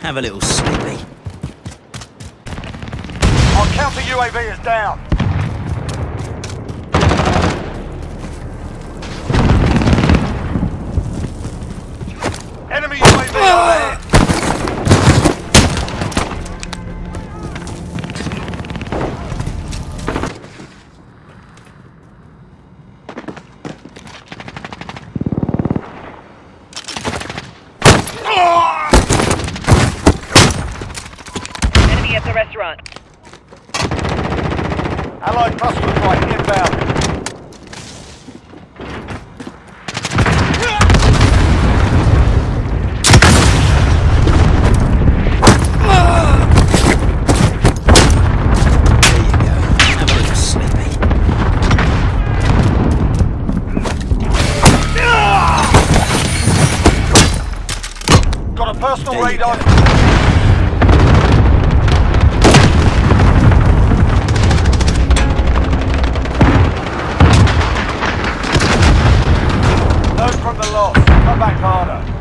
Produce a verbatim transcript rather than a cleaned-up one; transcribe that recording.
Have a little sleepy. Our counter U A V is down. Enemy U A V overhead. Enemy at the restaurant. Allied cluster strike inbound. Got a personal radar. Learn from the loss. Come back harder.